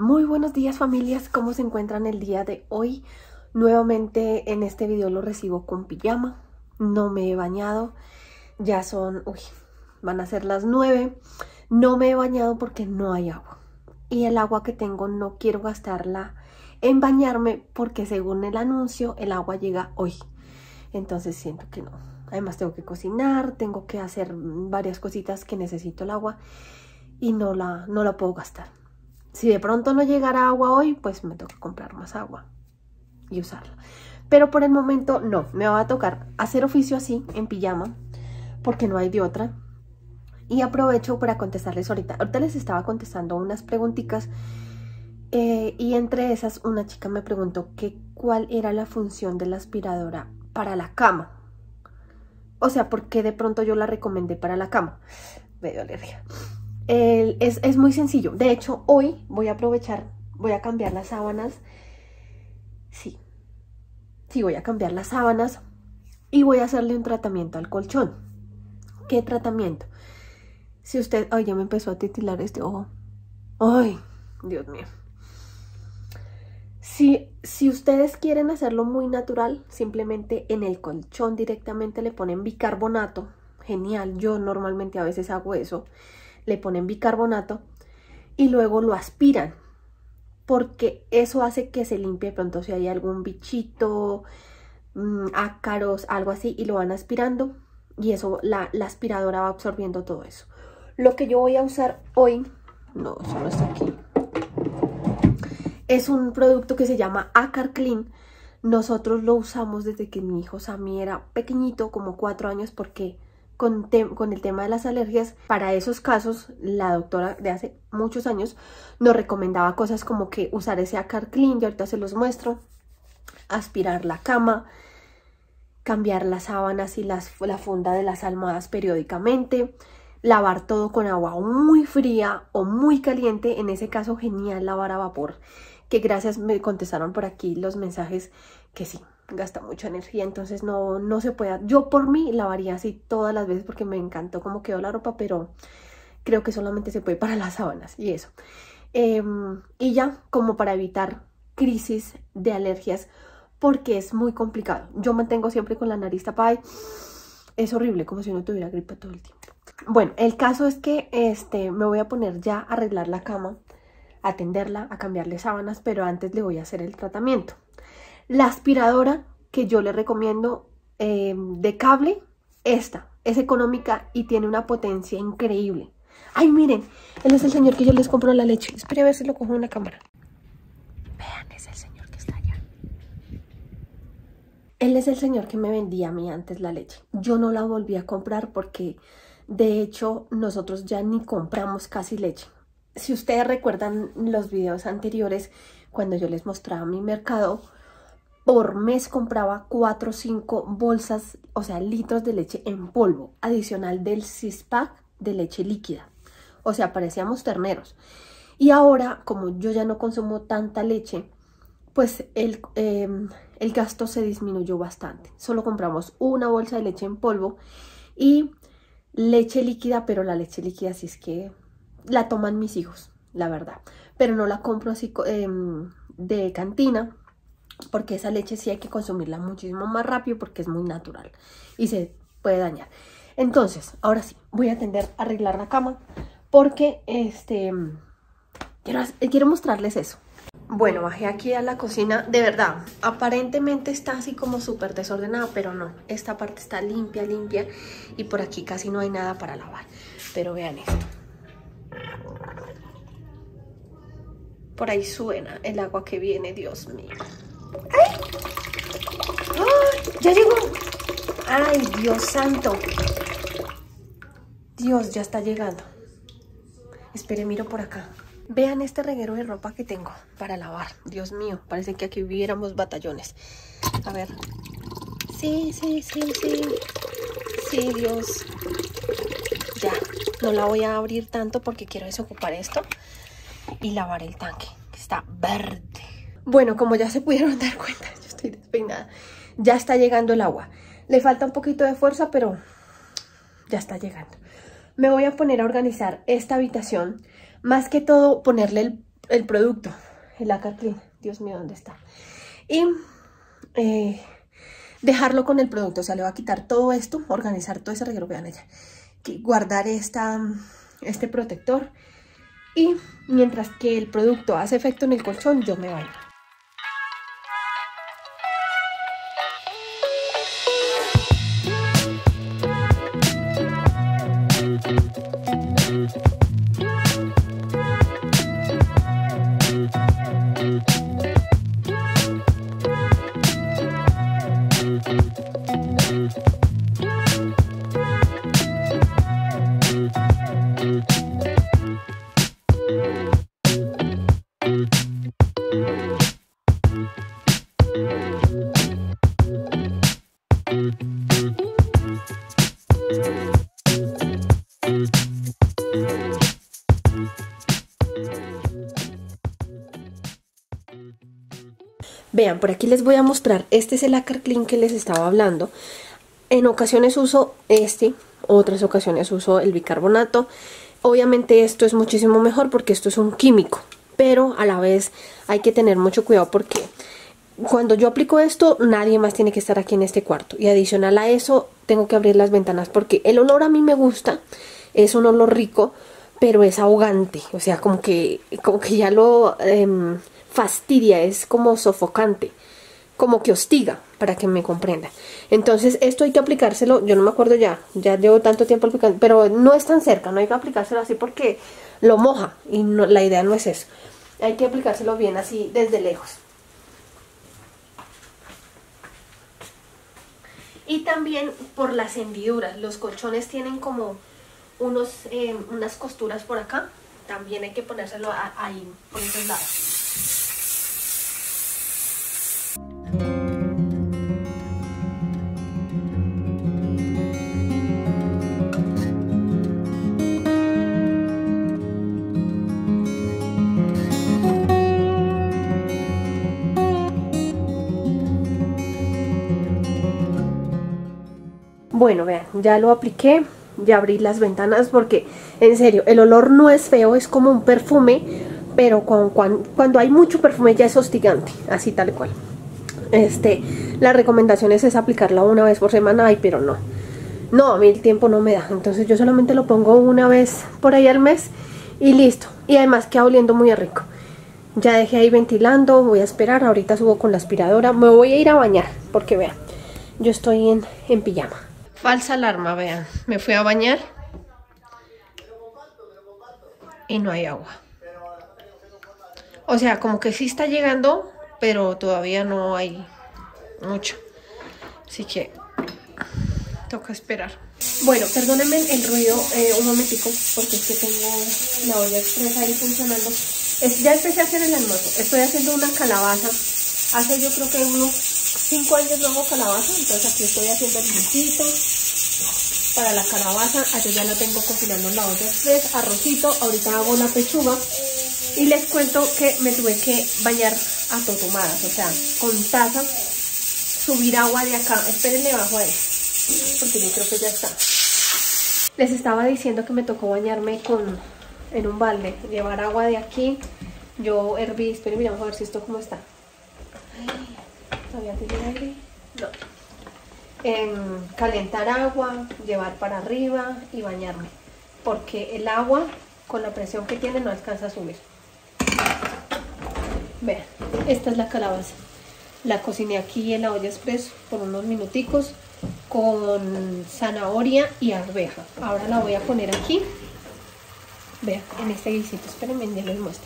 Muy buenos días, familias, ¿cómo se encuentran el día de hoy? Nuevamente en este video lo recibo con pijama, no me he bañado, ya son, van a ser las 9, no me he bañado porque no hay agua. Y el agua que tengo no quiero gastarla en bañarme porque según el anuncio el agua llega hoy. Entonces siento que no. Además tengo que cocinar, tengo que hacer varias cositas que necesito el agua y no la puedo gastar. Si de pronto no llegara agua hoy, pues me toca comprar más agua y usarla. Pero por el momento no, me va a tocar hacer oficio así, en pijama, porque no hay de otra. Y aprovecho para contestarles ahorita. Ahorita les estaba contestando unas preguntitas y entre esas una chica me preguntó que cuál era la función de la aspiradora para la cama. O sea, ¿por qué de pronto yo la recomendé para la cama? Me dio alergia. Es muy sencillo. De hecho, hoy voy a aprovechar, voy a cambiar las sábanas. Sí, voy a cambiar las sábanas y voy a hacerle un tratamiento al colchón. ¿Qué tratamiento? Si usted... Ay, ya me empezó a titilar este ojo. Ay, Dios mío. Si ustedes quieren hacerlo muy natural, simplemente en el colchón directamente le ponen bicarbonato. Genial, yo normalmente a veces hago eso. Le ponen bicarbonato y luego lo aspiran, porque eso hace que se limpie de pronto si hay algún bichito, ácaros, algo así, y lo van aspirando y eso la aspiradora va absorbiendo todo eso. Lo que yo voy a usar hoy, no, eso no está aquí, es un producto que se llama Acar Clean. Nosotros lo usamos desde que mi hijo Sammy era pequeñito, como 4 años, porque con el tema de las alergias, para esos casos, la doctora de hace muchos años nos recomendaba cosas como que usar ese Acar Clean, y ahorita se los muestro, aspirar la cama, cambiar las sábanas y la funda de las almohadas periódicamente, lavar todo con agua muy fría o muy caliente, en ese caso genial lavar a vapor, que gracias me contestaron por aquí los mensajes que sí, gasta mucha energía, entonces no se puede. Yo por mí lavaría así todas las veces porque me encantó cómo quedó la ropa, pero creo que solamente se puede para las sábanas y eso. Y ya, como para evitar crisis de alergias, porque es muy complicado. Yo mantengo siempre con la nariz tapada y es horrible, como si uno tuviera gripe todo el tiempo. Bueno, el caso es que me voy a poner ya a arreglar la cama, a tenderla, a cambiarle sábanas, pero antes le voy a hacer el tratamiento. La aspiradora que yo le recomiendo de cable, esta es económica y tiene una potencia increíble. Ay, miren, él es el señor que yo les compro la leche. Espere a ver si lo cojo en la cámara. Vean, es el señor que está allá. Él es el señor que me vendía a mí antes la leche. Yo no la volví a comprar porque, de hecho, nosotros ya ni compramos casi leche. Si ustedes recuerdan los videos anteriores, cuando yo les mostraba mi mercado, por mes compraba 4 o 5 bolsas, o sea, litros de leche en polvo, adicional del 6-pack de leche líquida. O sea, parecíamos terneros. Y ahora, como yo ya no consumo tanta leche, pues el gasto se disminuyó bastante. Solo compramos una bolsa de leche en polvo y leche líquida, pero la leche líquida sí es que la toman mis hijos, la verdad. Pero no la compro así de cantina, porque esa leche sí hay que consumirla muchísimo más rápido porque es muy natural y se puede dañar. Entonces, ahora sí, voy a tender a arreglar la cama porque quiero mostrarles eso. Bueno, bajé aquí a la cocina, de verdad, aparentemente está así como súper desordenada, pero no, esta parte está limpia y por aquí casi no hay nada para lavar. Pero vean esto. Por ahí suena el agua que viene, Dios mío. ¡Ay! ¡Oh! ¡Ya llegó! ¡Ay, Dios santo! Dios, ya está llegando. Espere, miro por acá. Vean este reguero de ropa que tengo para lavar. Dios mío, parece que aquí viviéramos batallones. A ver. Sí, Dios. Ya, no la voy a abrir tanto porque quiero desocupar esto y lavar el tanque, que está verde. Bueno, como ya se pudieron dar cuenta, yo estoy despeinada. Ya está llegando el agua. Le falta un poquito de fuerza, pero ya está llegando. Me voy a poner a organizar esta habitación. Más que todo, ponerle el producto, el Acar Clean. Dios mío, ¿dónde está? Y dejarlo con el producto, o sea, le voy a quitar todo esto, organizar todo ese reguero, vean ella, guardar este protector, y mientras que el producto hace efecto en el colchón, yo me baño. Vean, por aquí les voy a mostrar, este es el Acar Clean que les estaba hablando. En ocasiones uso otras ocasiones uso el bicarbonato. Obviamente esto es muchísimo mejor porque esto es un químico, pero a la vez hay que tener mucho cuidado porque cuando yo aplico esto, nadie más tiene que estar aquí en este cuarto. Y adicional a eso, tengo que abrir las ventanas porque el olor a mí me gusta, es un olor rico, pero es ahogante, o sea, como que ya lo fastidia, es como sofocante, como que hostiga, para que me comprenda. Entonces esto hay que aplicárselo, yo no me acuerdo ya llevo tanto tiempo aplicando, pero no es tan cerca, no hay que aplicárselo así porque lo moja y no, la idea no es eso. Hay que aplicárselo bien así desde lejos. Y también por las hendiduras, los colchones tienen como unas costuras por acá, también hay que ponérselo ahí, por esos lados. Bueno, vean, ya lo apliqué, ya abrí las ventanas porque, en serio, el olor no es feo, es como un perfume, pero cuando hay mucho perfume ya es hostigante, así tal cual. La recomendación es aplicarla una vez por semana, pero no, a mí el tiempo no me da, entonces yo solamente lo pongo una vez por ahí al mes y listo. Y además queda oliendo muy rico. Ya dejé ahí ventilando, voy a esperar, ahorita subo con la aspiradora, me voy a ir a bañar porque vean, yo estoy en pijama. Falsa alarma, vean, me fui a bañar y no hay agua. O sea, como que sí está llegando, pero todavía no hay mucho. Así que toca esperar. Bueno, perdónenme el ruido un momentico, porque es que tengo la olla express ahí funcionando. Ya empecé a hacer el almuerzo, estoy haciendo una calabaza. Hace yo creo que unos 5 años no hago calabaza, entonces aquí estoy haciendo el guisito para la calabaza. Allá ya la tengo cocinando en la olla express, arrocito, ahorita hago la pechuga. Y les cuento que me tuve que bañar a totomadas, o sea, con taza, subir agua de acá. Espérenle bajo a él, porque yo creo que ya está. Les estaba diciendo que me tocó bañarme en un balde, llevar agua de aquí. Yo herví, espérenme, vamos a ver si esto cómo está. ¿Todavía tiene aire? No. Calentar agua, llevar para arriba y bañarme, porque el agua con la presión que tiene no alcanza a subir. Vean, esta es la calabaza. La cociné aquí en la olla express por unos minuticos con zanahoria y arveja. Ahora la voy a poner aquí. Vean, en este guisito. Espérenme, ya les muestro.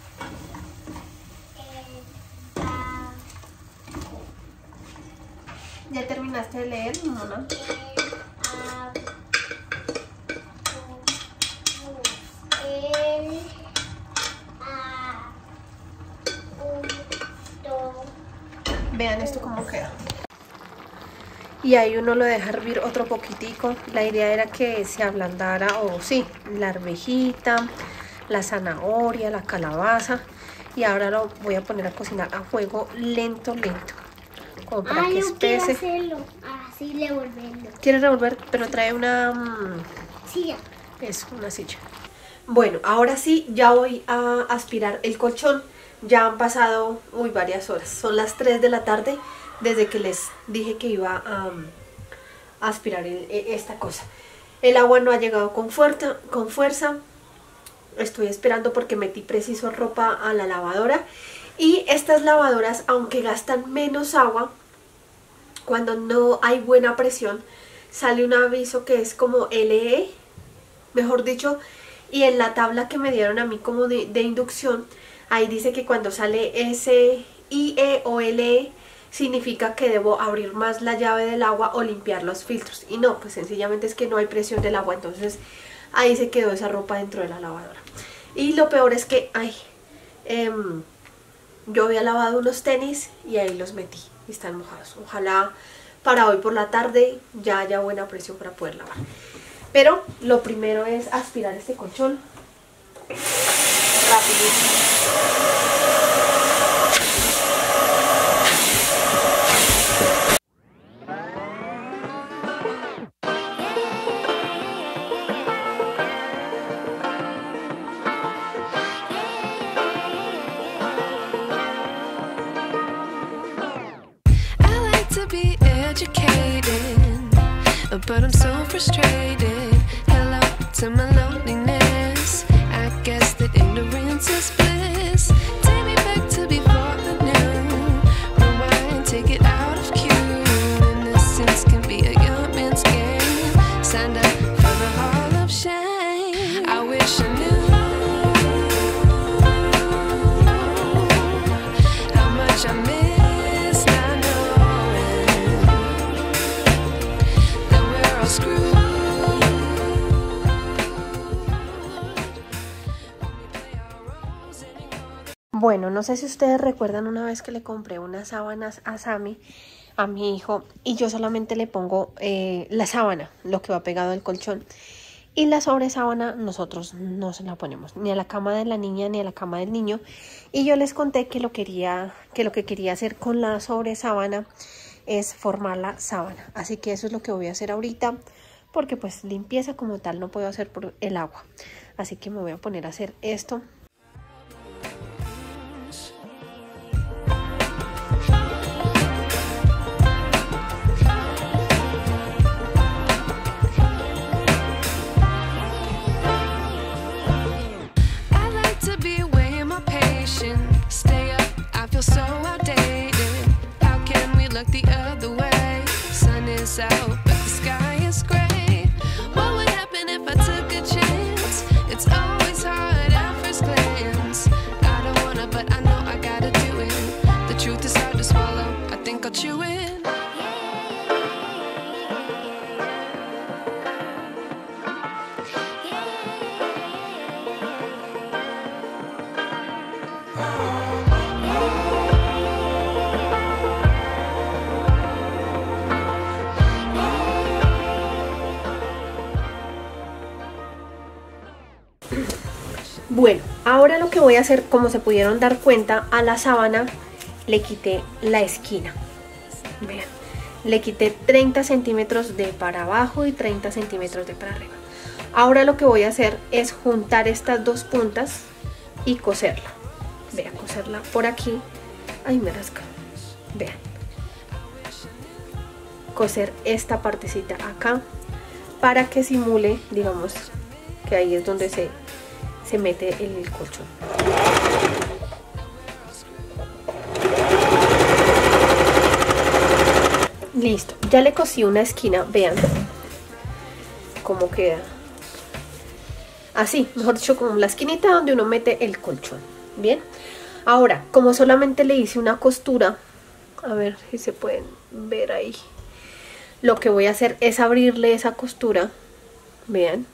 ¿Ya terminaste de leer, Mona? Vean esto cómo queda. Y ahí uno lo deja hervir otro poquitico. La idea era que se ablandara, o sí, la arvejita, la zanahoria, la calabaza. Y ahora lo voy a poner a cocinar a fuego lento, como para que espese. Quiero hacerlo, así revolverlo. ¿Quieres revolver? Pero trae una silla. Es una silla. Bueno, ahora sí, ya voy a aspirar el colchón. Ya han pasado varias horas. Son las 3 de la tarde desde que les dije que iba a aspirar esta cosa. El agua no ha llegado con fuerza. Estoy esperando porque metí preciso ropa a la lavadora. Y estas lavadoras, aunque gastan menos agua, cuando no hay buena presión, sale un aviso que es como LE, mejor dicho. Y en la tabla que me dieron a mí como de inducción, ahí dice que cuando sale SIE o LE, significa que debo abrir más la llave del agua o limpiar los filtros. Y no, pues sencillamente es que no hay presión del agua, entonces ahí se quedó esa ropa dentro de la lavadora. Y lo peor es que, yo había lavado unos tenis y ahí los metí y están mojados. Ojalá para hoy por la tarde ya haya buena presión para poder lavar. Pero lo primero es aspirar este colchón rapidísimo. But I'm so frustrated. Hello to my loneliness. I guess that ignorance is bliss. Take me back to before the noon. Rewind, take it out of cue. Innocence can be a young man's game. Signed up for the hall of shame. I wish I knew how much I miss not knowing that we're all screwed. Bueno, no sé si ustedes recuerdan una vez que le compré unas sábanas a Sammy, a mi hijo, y yo solamente le pongo la sábana, lo que va pegado al colchón. Y la sobresábana nosotros no se la ponemos ni a la cama de la niña ni a la cama del niño. Y yo les conté que lo que quería hacer con la sobresábana es formar la sábana. Así que eso es lo que voy a hacer ahorita, porque pues limpieza como tal no puedo hacer por el agua. Así que me voy a poner a hacer esto. Stay up, I feel so outdated. How can we look the other way? Sun is out, but the sky is gray. What would happen if I took a chance? It's always hard at first glance. I don't wanna, but I know I gotta do it. The truth is hard to swallow, I think I'll chew it. Bueno, ahora lo que voy a hacer, como se pudieron dar cuenta, a la sábana le quité la esquina. Vean, le quité 30 centímetros de para abajo y 30 centímetros de para arriba. Ahora lo que voy a hacer es juntar estas dos puntas y coserla. Vean, coserla por aquí. Ay, me rasca. Vean. Coser esta partecita acá para que simule, digamos, que ahí es donde se mete el colchón. Listo, ya le cosí una esquina, vean cómo queda. Así, mejor dicho, como la esquinita donde uno mete el colchón. Bien, ahora, como solamente le hice una costura, a ver si se pueden ver ahí, lo que voy a hacer es abrirle esa costura, vean.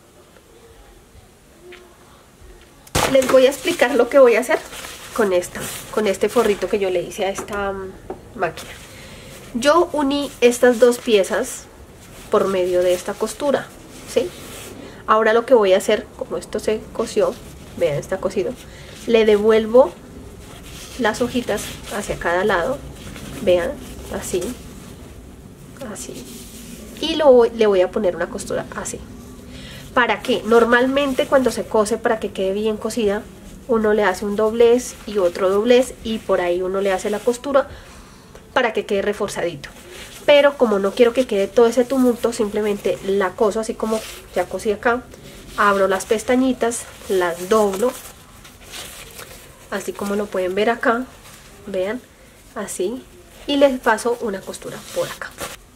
Les voy a explicar lo que voy a hacer con este forrito que yo le hice a esta máquina. Yo uní estas dos piezas por medio de esta costura, ¿sí? Ahora lo que voy a hacer, como esto se cosió, vean, está cosido, le devuelvo las hojitas hacia cada lado, vean, así, así, y le voy a poner una costura así. ¿Para qué? Normalmente cuando se cose, para que quede bien cocida, uno le hace un doblez y otro doblez y por ahí uno le hace la costura para que quede reforzadito. Pero como no quiero que quede todo ese tumulto, simplemente la coso así como ya cosí acá. Abro las pestañitas, las doblo, así como lo pueden ver acá, vean, así, y les paso una costura por acá.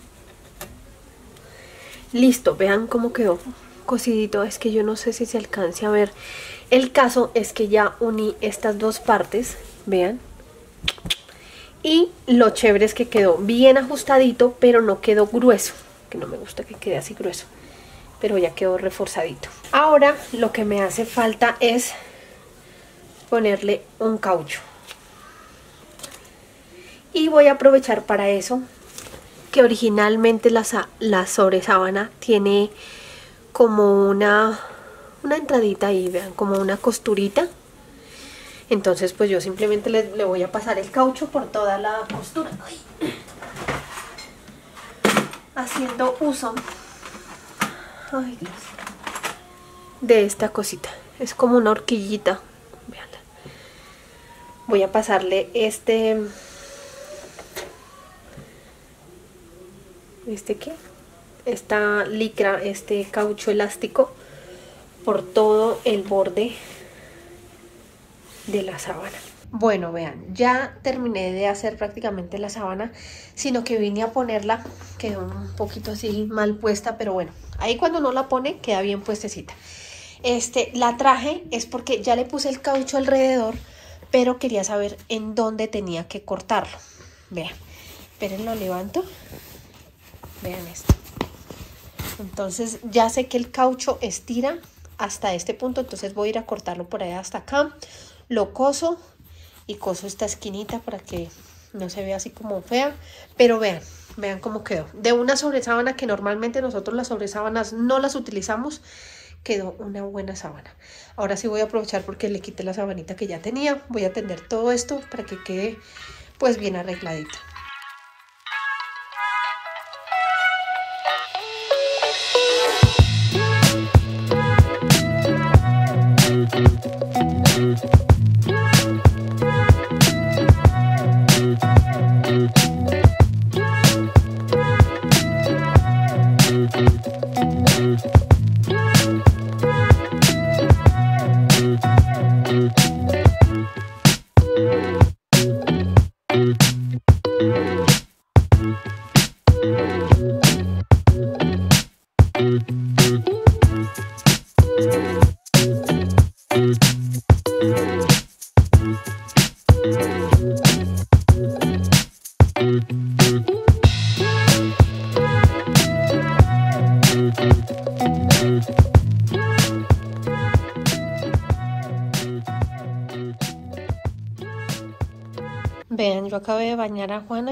Listo, vean cómo quedó cosidito, es que yo no sé si se alcance a ver. El caso es que ya uní estas dos partes, vean, y lo chévere es que quedó bien ajustadito, pero no quedó grueso, que no me gusta que quede así grueso, pero ya quedó reforzadito. Ahora lo que me hace falta es ponerle un caucho. Y voy a aprovechar para eso que originalmente la sobresábana tiene como una entradita ahí, vean, como una costurita. Entonces pues yo simplemente le voy a pasar el caucho por toda la costura. Ay. Haciendo uso, ay Dios, de esta cosita. Es como una horquillita. Veanla. Voy a pasarle ¿qué? Esta licra, este caucho elástico por todo el borde de la sábana. Bueno, vean, ya terminé de hacer prácticamente la sábana, sino que vine a ponerla, quedó un poquito así mal puesta, pero bueno, ahí cuando uno la pone queda bien puestecita. La traje es porque ya le puse el caucho alrededor, pero quería saber en dónde tenía que cortarlo. Vean, esperen, lo levanto. Vean esto. Entonces ya sé que el caucho estira hasta este punto, entonces voy a ir a cortarlo por ahí hasta acá. Lo coso y coso esta esquinita para que no se vea así como fea, pero vean cómo quedó. De una sobresábana que normalmente nosotros las sobresábanas no las utilizamos, quedó una buena sábana. Ahora sí voy a aprovechar porque le quité la sabanita que ya tenía. Voy a tender todo esto para que quede pues bien arregladito. Vean, yo acabé de bañar a Juana.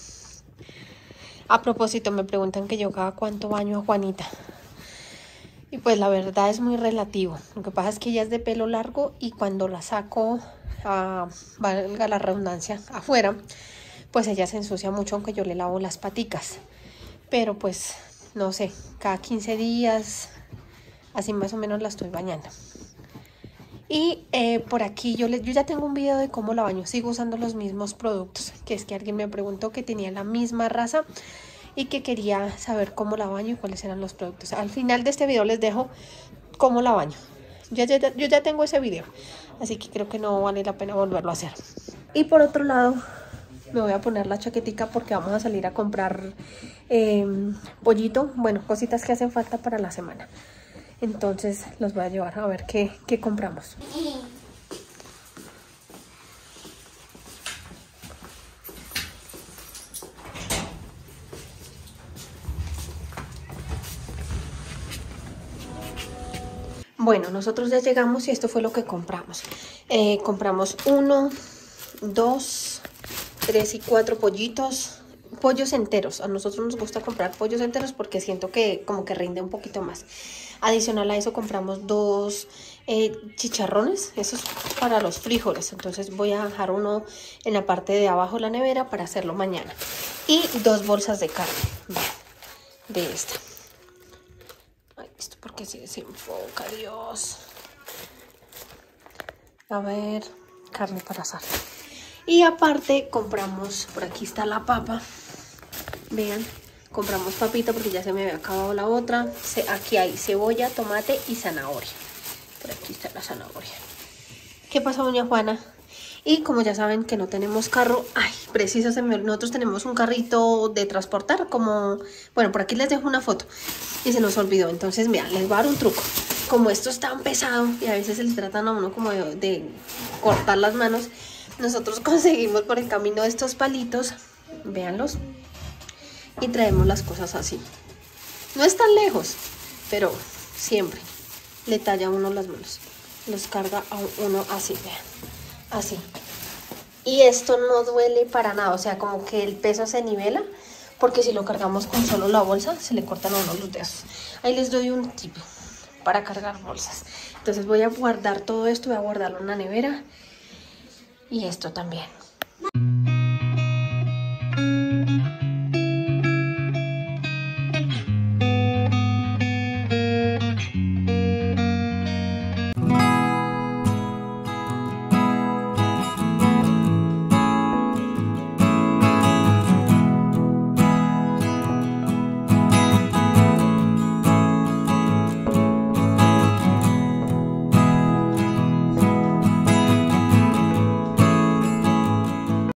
A propósito, me preguntan que yo cada cuánto baño a Juanita. Y pues la verdad es muy relativo. Lo que pasa es que ella es de pelo largo y cuando la saco, valga la redundancia, afuera, pues ella se ensucia mucho aunque yo le lavo las paticas. Pero pues, no sé, cada 15 días, así más o menos la estoy bañando. Y por aquí yo ya tengo un video de cómo la baño. Sigo usando los mismos productos, que es que alguien me preguntó que tenía la misma raza y que quería saber cómo la baño y cuáles eran los productos. Al final de este video les dejo cómo la baño. Yo ya tengo ese video, así que creo que no vale la pena volverlo a hacer. Y por otro lado, me voy a poner la chaquetica porque vamos a salir a comprar pollito. Bueno, cositas que hacen falta para la semana. Entonces los voy a llevar a ver qué compramos. Bueno, nosotros ya llegamos y esto fue lo que compramos. Compramos 1, 2, 3 y 4 pollitos. Pollos enteros. A nosotros nos gusta comprar pollos enteros porque siento que como que rinde un poquito más. Adicional a eso compramos 2 chicharrones, esos para los frijoles. Entonces voy a dejar uno en la parte de abajo de la nevera para hacerlo mañana. Y 2 bolsas de carne, de esta. Ay, Esto porque se desenfoca, Dios. A ver, carne para asar. Y aparte compramos, por aquí está la papa. Vean, compramos papita porque ya se me había acabado la otra. Aquí hay cebolla, tomate y zanahoria. Por aquí está la zanahoria. ¿Qué pasa, doña Juana? Y como ya saben que no tenemos carro, ay, preciso, nosotros tenemos un carrito de transportar, como, bueno, por aquí les dejo una foto y se nos olvidó. Entonces, vean, les voy a dar un truco. Como esto es tan pesado y a veces se les tratan a uno como de cortar las manos, nosotros conseguimos por el camino estos palitos, véanlos, y traemos las cosas así. No es tan lejos, pero siempre le talla a uno las manos, los carga a uno así, vean. Así. Y esto no duele para nada, o sea, como que el peso se nivela, porque si lo cargamos con solo la bolsa, se le cortan a uno los dedos. Ahí les doy un tip para cargar bolsas. Entonces voy a guardar todo esto, voy a guardarlo en la nevera. Y esto también.